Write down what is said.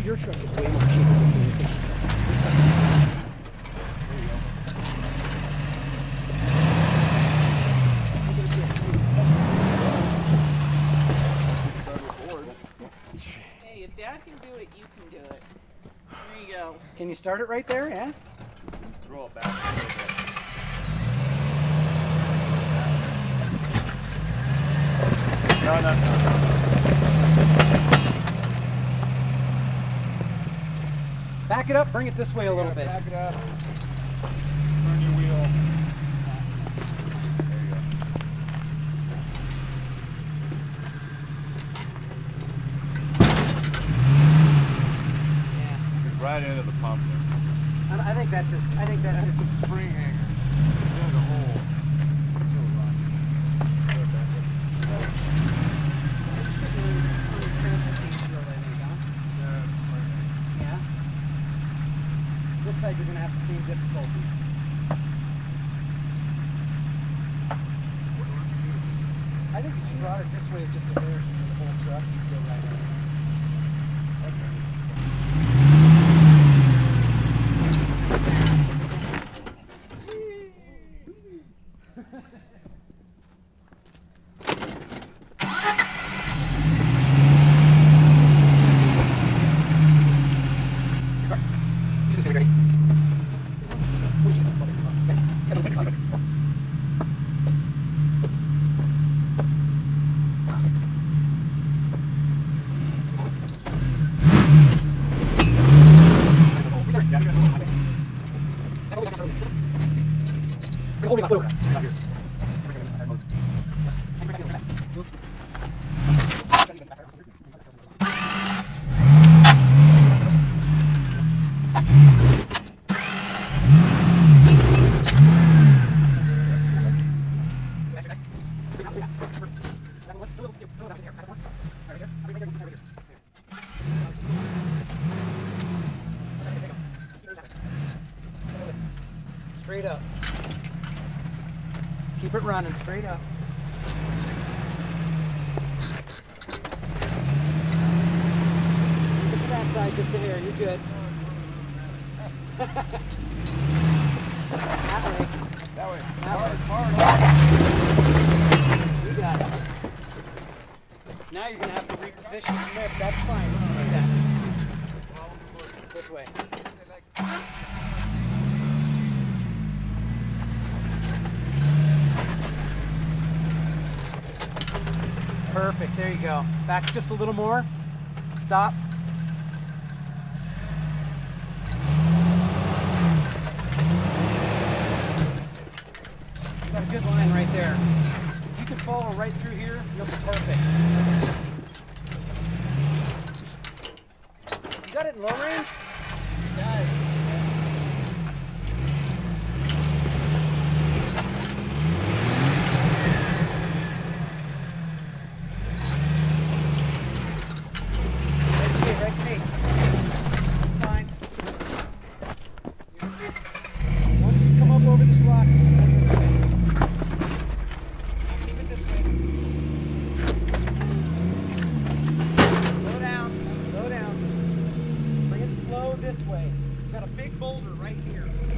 your truck is way more capable than you think. Hey, if Dad can do it, you can do it. There you go. Can you start it right there? Yeah. Roll it back a little bit. No. Back it up, bring it this way a little bit. Back it up. Turn your wheel. There you go. Yeah. Right into the pump there. I think that's just a spring hanger. There's a hole. This side you're going to have the same difficulty. I think if you brought it this way just a hair through the whole truck, you'd go right on. Straight up. Keep it running, straight up. Look at that side just a hair, you're good. That way. Hard. You got it. Now you're going to have to reposition the lift. That's fine. Like that. This way. Perfect. There you go. Back just a little more. Stop. Got a good line right there. If you can follow right through here, you'll be perfect. You got it in low range? Got it. Right to me. Fine. Once you come up over this rock, keep it this way. Slow down. Slow down. Bring it slow this way. You've got a big boulder right here.